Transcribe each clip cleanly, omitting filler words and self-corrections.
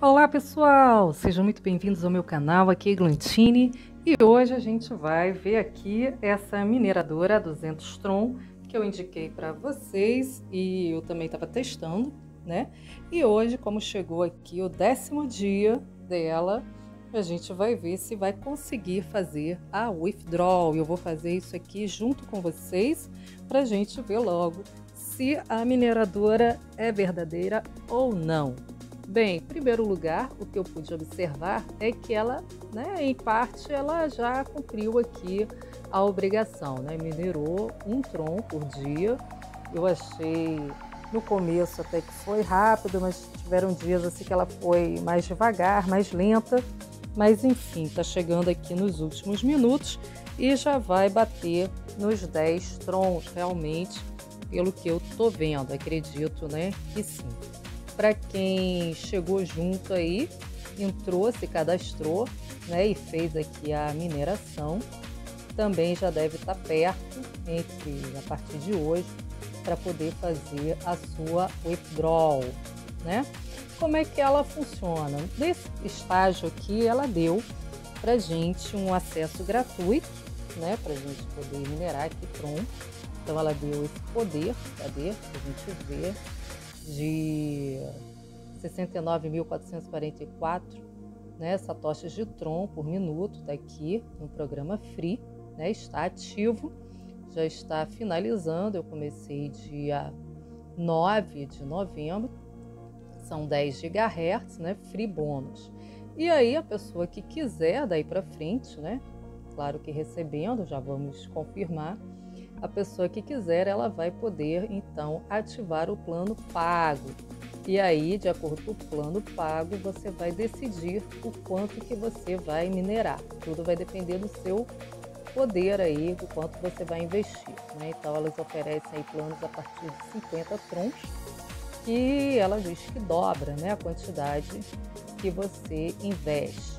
Olá pessoal, sejam muito bem-vindos ao meu canal, aqui é Glantine, e hoje a gente vai ver aqui essa mineradora 200 Tron que eu indiquei para vocês e eu também estava testando, né? E hoje, como chegou aqui o 10º dia dela, a gente vai ver se vai conseguir fazer a withdraw. Eu vou fazer isso aqui junto com vocês para a gente ver logo se a mineradora é verdadeira ou não. Bem, em primeiro lugar, o que eu pude observar é que ela, em parte, ela já cumpriu aqui a obrigação, minerou 1 Tron por dia. Eu achei no começo até que foi rápido, mas tiveram dias assim que ela foi mais devagar, mais lenta. Mas enfim, está chegando aqui nos últimos minutos e já vai bater nos 10 Trons, realmente, pelo que eu tô vendo. Acredito, que sim. Para quem chegou junto aí, entrou, se cadastrou, e fez aqui a mineração, também já deve estar perto, a partir de hoje, para poder fazer a sua withdraw, Como é que ela funciona? Nesse estágio aqui, ela deu para gente um acesso gratuito, para a gente poder minerar aqui Tron. Então ela deu esse poder, cadê? Para a gente ver, de 69.444 satoshis de Tron por minuto, daqui no programa Free, está ativo, já está finalizando. Eu comecei dia 9 de novembro, são 10 GHz, free bônus. E aí a pessoa que quiser daí para frente, claro que recebendo, já vamos confirmar, a pessoa que quiser, ela vai poder então ativar o plano pago. E aí, de acordo com o plano pago, você vai decidir o quanto que você vai minerar. Tudo vai depender do seu poder aí, do quanto você vai investir, Então elas oferecem aí planos a partir de 50 Trons, que ela diz que dobra, a quantidade que você investe,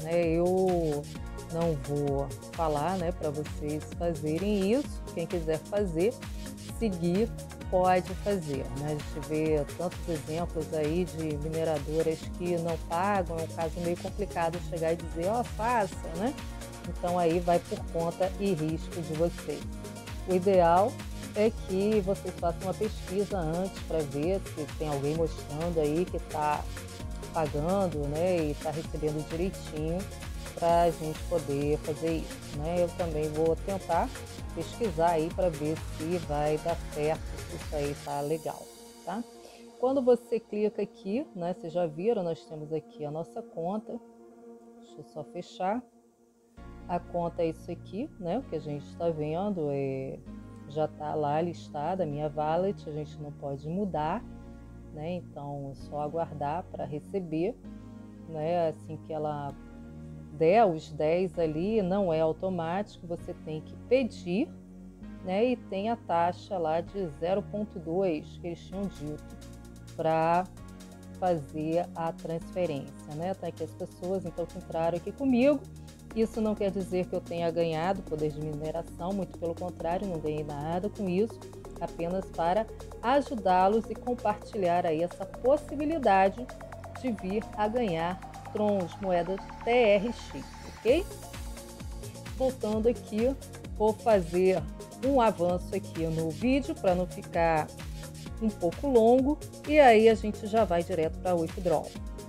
Eu não vou falar, para vocês fazerem isso. Quem quiser fazer, seguir, pode fazer, A gente vê tantos exemplos aí de mineradoras que não pagam. É um caso meio complicado chegar e dizer, faça, Então aí vai por conta e risco de vocês. O ideal é que vocês façam uma pesquisa antes para ver se tem alguém mostrando aí que está pagando, e está recebendo direitinho, para a gente poder fazer isso, Eu também vou tentar pesquisar aí para ver se vai dar certo, se isso aí tá legal, tá? Quando você clica aqui, vocês já viram, nós temos aqui a nossa conta. Deixa eu só fechar. A conta é isso aqui, O que a gente está vendo já está lá listada, a minha wallet, a gente não pode mudar, Então é só aguardar para receber, Assim que ela der os 10 ali, não é automático, você tem que pedir, E tem a taxa lá de 0,2 que eles tinham dito para fazer a transferência, Tá aqui as pessoas então que entraram aqui comigo. Isso não quer dizer que eu tenha ganhado poder de mineração, muito pelo contrário, não ganhei nada com isso, apenas para ajudá-los e compartilhar aí essa possibilidade de vir a ganhar Trons, moedas TRX, ok? Voltando aqui, vou fazer um avanço aqui no vídeo para não ficar um pouco longo, e aí a gente já vai direto para o withdraw.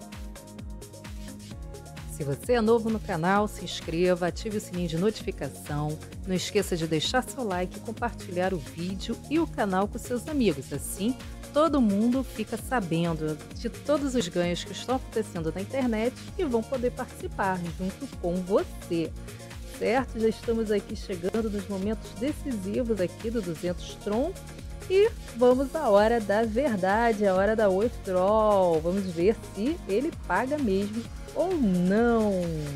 Se você é novo no canal, se inscreva, ative o sininho de notificação, não esqueça de deixar seu like e compartilhar o vídeo e o canal com seus amigos, assim todo mundo fica sabendo de todos os ganhos que estão acontecendo na internet e vão poder participar junto com você, certo? Já estamos aqui chegando nos momentos decisivos aqui do 200 Tron e vamos à hora da verdade, a hora da withdraw. Vamos ver se ele paga mesmo ou não.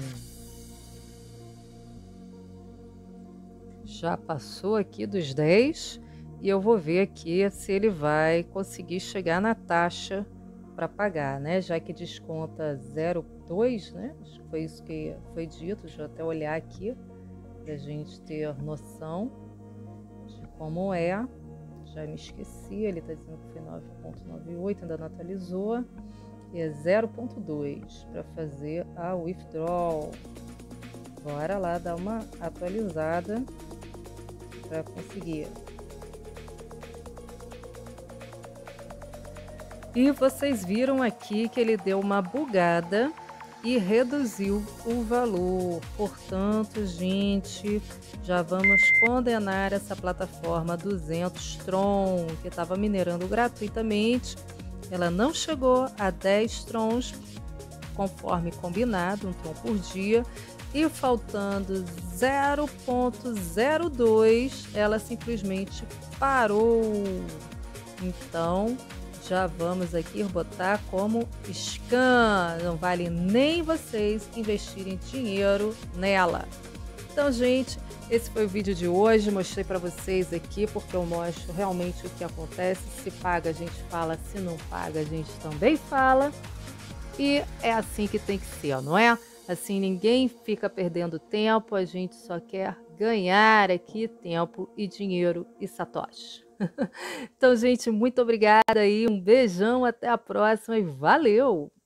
Já passou aqui dos 10 e eu vou ver aqui se ele vai conseguir chegar na taxa para pagar, já que desconta 0,2, Acho que foi isso que foi dito. Deixa eu até olhar aqui para a gente ter noção de como é. Já me esqueci, ele está dizendo que foi 9,98, ainda não atualizou. é 0,2 para fazer a withdrawal. Bora lá dar uma atualizada para conseguir. E vocês viram aqui que ele deu uma bugada e reduziu o valor. Portanto, gente, já vamos condenar essa plataforma 200 Tron, que estava minerando gratuitamente. Ela não chegou a 10 Trons, conforme combinado, um Tron por dia. E faltando 0,02, ela simplesmente parou. Então, já vamos aqui botar como scan. Não vale nem vocês investirem dinheiro nela. Então, gente, esse foi o vídeo de hoje. Mostrei para vocês aqui porque eu mostro realmente o que acontece. Se paga, a gente fala. Se não paga, a gente também fala. E é assim que tem que ser, não é? Assim ninguém fica perdendo tempo, a gente só quer ganhar aqui tempo e dinheiro e satoshi. Então, gente, muito obrigada aí, um beijão, até a próxima e valeu!